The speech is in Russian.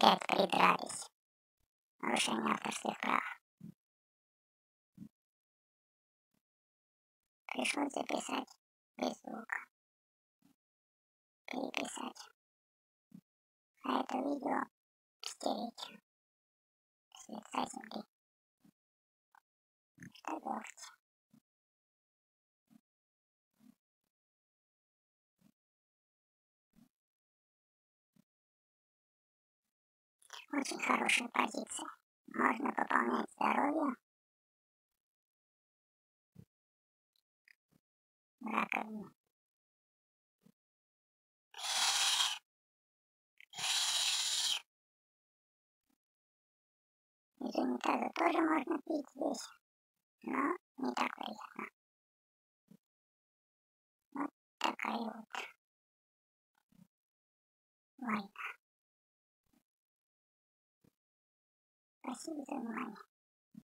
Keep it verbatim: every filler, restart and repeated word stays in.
опять придрались. Нарушение авторских прав. Пришлось записать без звука. Переписать. А это видео стереть с лица земли. Что делать? Очень хорошая позиция. Можно пополнять здоровье в раковине. Из унитаза тоже можно пить здесь, но не так приятно. Вот такая вот война. Спасибо за внимание.